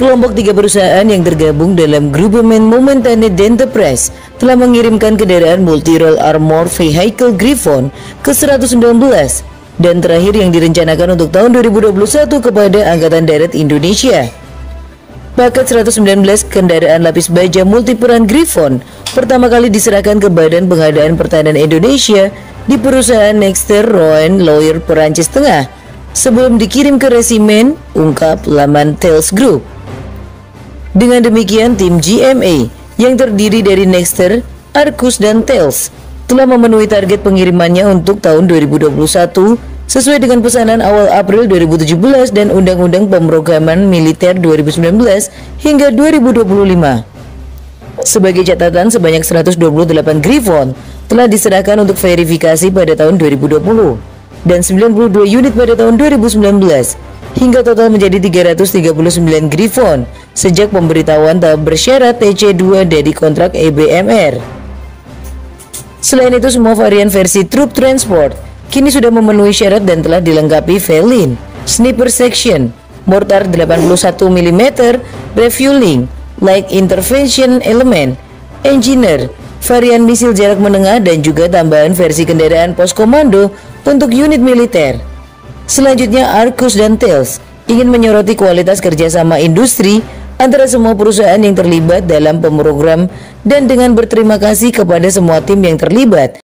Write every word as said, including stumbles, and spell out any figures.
Kelompok tiga perusahaan yang tergabung dalam Grupemen Momentane Enterprise telah mengirimkan kendaraan multi-role armor vehicle Griffon ke seratus sembilan belas dan terakhir yang direncanakan untuk tahun dua ribu dua puluh satu kepada Angkatan Darat Indonesia. Paket seratus sembilan belas kendaraan lapis baja multiperan Griffon pertama kali diserahkan ke Badan Pengadaan Pertahanan Indonesia di perusahaan Nexter Roen Lawyer Perancis Tengah sebelum dikirim ke resimen, ungkap laman Thales Group. Dengan demikian, tim G M A yang terdiri dari Nexter, Arcus, dan Thales telah memenuhi target pengirimannya untuk tahun dua ribu dua puluh satu sesuai dengan pesanan awal April dua ribu tujuh belas dan Undang-Undang Pemrograman Militer dua ribu sembilan belas hingga dua ribu dua puluh lima. Sebagai catatan, sebanyak seratus dua puluh delapan Griffon telah diserahkan untuk verifikasi pada tahun dua ribu dua puluh dan sembilan puluh dua unit pada tahun dua ribu sembilan belas. Hingga total menjadi tiga ratus tiga puluh sembilan Griffon sejak pemberitahuan tahap bersyarat T C dua dari kontrak E B M R. Selain itu, semua varian versi Troop Transport kini sudah memenuhi syarat dan telah dilengkapi Velin, Sniper Section, Mortar delapan puluh satu milimeter, Refueling, Light Intervention Element, Engineer, varian misil jarak menengah dan juga tambahan versi kendaraan pos komando untuk unit militer. Selanjutnya, Arcus dan Thales ingin menyoroti kualitas kerjasama industri antara semua perusahaan yang terlibat dalam pemrogram dan dengan berterima kasih kepada semua tim yang terlibat